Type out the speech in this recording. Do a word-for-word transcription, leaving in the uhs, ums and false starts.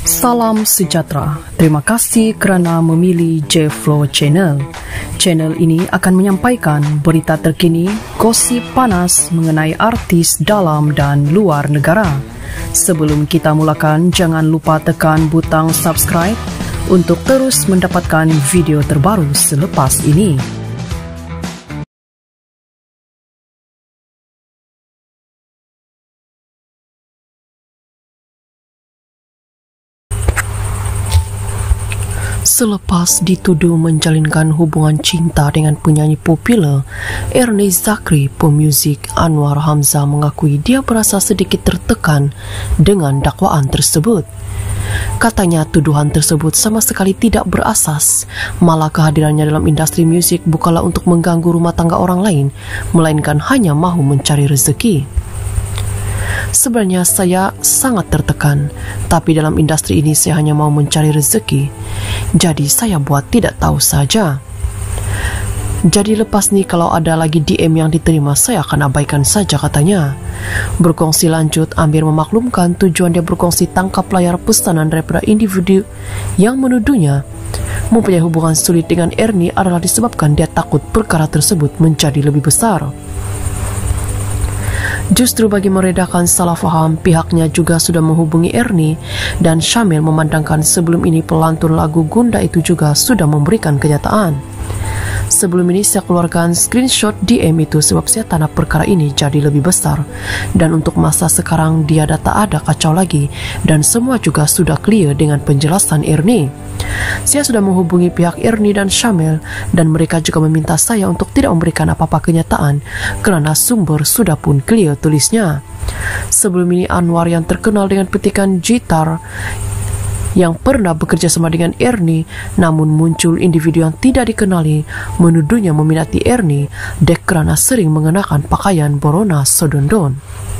Salam sejahtera. Terima kasih kerana memilih J-Flow Channel. Channel ini akan menyampaikan berita terkini, gosip panas mengenai artis dalam dan luar negara. Sebelum kita mulakan, jangan lupa tekan butang subscribe untuk terus mendapatkan video terbaru selepas ini. Selepas dituduh menjalinkan hubungan cinta dengan penyanyi popular, Ernie Zakri, pemuzik Anwar Hamzah mengakui dia berasa sedikit tertekan dengan dakwaan tersebut. Katanya tuduhan tersebut sama sekali tidak berasas, malah kehadirannya dalam industri musik bukanlah untuk mengganggu rumah tangga orang lain, melainkan hanya mahu mencari rezeki. Sebenarnya saya sangat tertekan, tapi dalam industri ini saya hanya mau mencari rezeki. Jadi saya buat tidak tahu saja. Jadi lepas ni kalau ada lagi D M yang diterima, saya akan abaikan saja, katanya. Berkongsi lanjut, Amir memaklumkan tujuan dia berkongsi tangkap layar pesanan daripada individu yang menuduhnya mempunyai hubungan sulit dengan Ernie adalah disebabkan dia takut perkara tersebut menjadi lebih besar. Justru bagi meredakan salah faham, pihaknya juga sudah menghubungi Ernie dan Syamil memandangkan sebelum ini pelantun lagu Gunda itu juga sudah memberikan kenyataan. Sebelum ini saya keluarkan screenshot D M itu sebab saya tanah perkara ini jadi lebih besar. Dan untuk masa sekarang dia dah tak ada kacau lagi dan semua juga sudah clear dengan penjelasan Ernie. Saya sudah menghubungi pihak Ernie dan Syamil dan mereka juga meminta saya untuk tidak memberikan apa-apa kenyataan kerana sumber sudah pun clear, tulisnya. Sebelum ini Anwar yang terkenal dengan petikan gitar yang pernah bekerja sama dengan Ernie, namun muncul individu yang tidak dikenali menuduhnya meminati Ernie dek kerana sering mengenakan pakaian Borona Sodondon.